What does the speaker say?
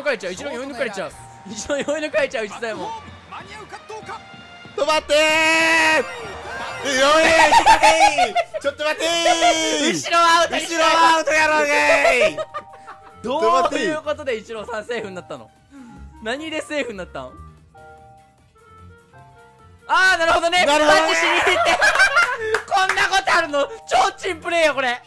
抜かれちゃう。一郎に追い抜かれちゃう。一郎に追い抜かれちゃう。内田山止まってー。ちょっと待ってー。 後ろアウトにし後ろアウトやろうげー。 どういうことで一郎さんセーフになったの？何でセーフになったん？ああ、なるほどね。 なるほどねマジしに行ってこんなことあるの？超珍プレイやこれ。